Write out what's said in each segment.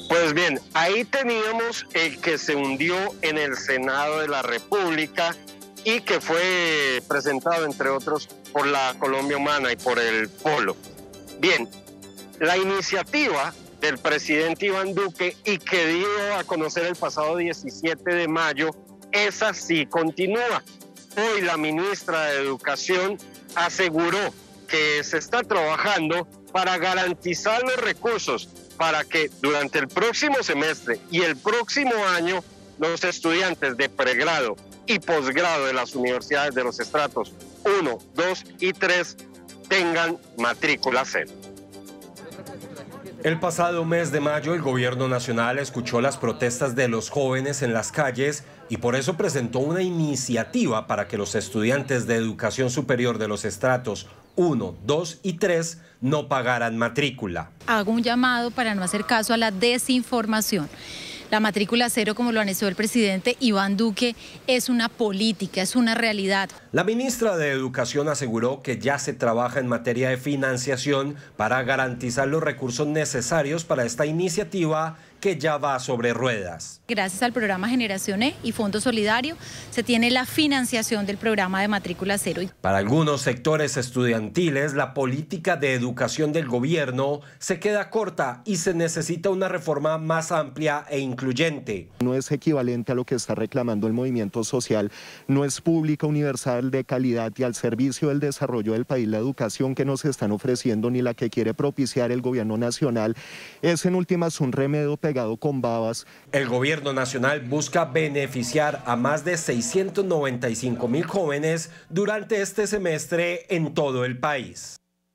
Pues bien, ahí teníamos el que se hundió en el Senado de la República y que fue presentado, entre otros, por la Colombia Humana y por el Polo. Bien, la iniciativa del presidente Iván Duque y que dio a conocer el pasado 17 de mayo, esa sí continúa. Hoy la ministra de Educación aseguró que se está trabajando para garantizar los recursos para que durante el próximo semestre y el próximo año los estudiantes de pregrado y posgrado de las universidades de los estratos 1, 2 y 3 tengan matrícula cero. El pasado mes de mayo, el gobierno nacional escuchó las protestas de los jóvenes en las calles y por eso presentó una iniciativa para que los estudiantes de educación superior de los estratos 1, 2 y 3 no pagaran matrícula. Hago un llamado para no hacer caso a la desinformación. La matrícula cero, como lo anunció el presidente Iván Duque, es una política, es una realidad. La ministra de Educación aseguró que ya se trabaja en materia de financiación para garantizar los recursos necesarios para esta iniciativa que ya va sobre ruedas. Gracias al programa Generación E y Fondo Solidario se tiene la financiación del programa de matrícula cero. Para algunos sectores estudiantiles, la política de educación del gobierno se queda corta y se necesita una reforma más amplia e incluyente. No es equivalente a lo que está reclamando el movimiento social, no es pública, universal, de calidad y al servicio del desarrollo del país. La educación que nos están ofreciendo ni la que quiere propiciar el gobierno nacional es en últimas un remedio pegado con babas. El gobierno nacional busca beneficiar a más de 695.000 jóvenes durante este semestre en todo el país.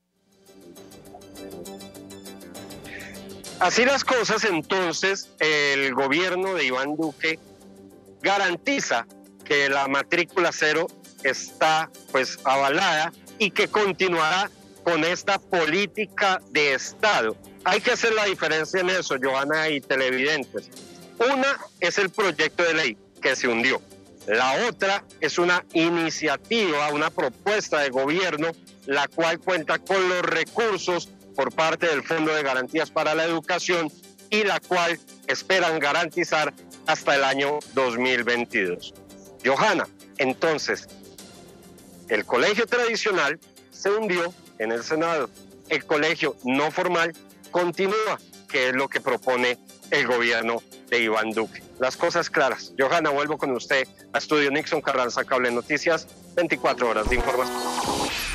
Así las cosas, entonces, el gobierno de Iván Duque garantiza que la matrícula cero está pues avalada y que continuará con esta política de Estado. Hay que hacer la diferencia en eso, Johanna y televidentes. Una es el proyecto de ley que se hundió. La otra es una iniciativa, una propuesta de gobierno, la cual cuenta con los recursos por parte del Fondo de Garantías para la Educación y la cual esperan garantizar hasta el año 2022. Johanna, entonces, el colegio tradicional se hundió en el Senado. El colegio no formal continúa, que es lo que propone el gobierno de Iván Duque. Las cosas claras. Johanna, vuelvo con usted a Estudio Nixon Carranza, Cable Noticias, 24 horas de información.